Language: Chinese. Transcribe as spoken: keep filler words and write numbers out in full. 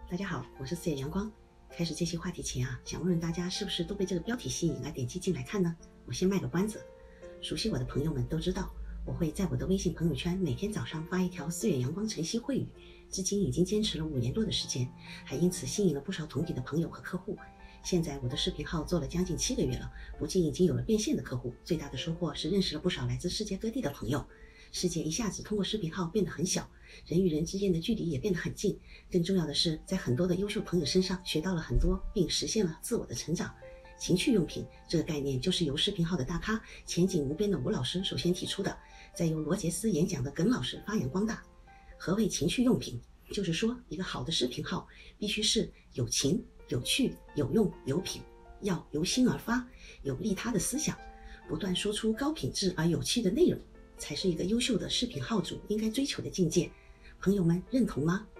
大家好，我是四野阳光。开始这期话题前啊，想问问大家是不是都被这个标题吸引而点击进来看呢？我先卖个关子，熟悉我的朋友们都知道，我会在我的微信朋友圈每天早上发一条四野阳光晨曦慧语，至今已经坚持了五年多的时间，还因此吸引了不少同底的朋友和客户。现在我的视频号做了将近七个月了，不仅已经有了变现的客户，最大的收获是认识了不少来自世界各地的朋友。世界一下子通过视频号变得很小，人与人之间的距离也变得很近。更重要的是，在很多的优秀朋友身上学到了很多，并实现了自我的成长。情趣用品这个概念就是由视频号的大咖前景无边的吴老师首先提出的，再由罗杰斯演讲的耿老师发扬光大。何谓情趣用品？就是说，一个好的视频号必须是有情、有趣、有用、有品，要由心而发，有利他的思想，不断说出高品质而有趣的内容，才是一个优秀的视频号主应该追求的境界。朋友们认同吗？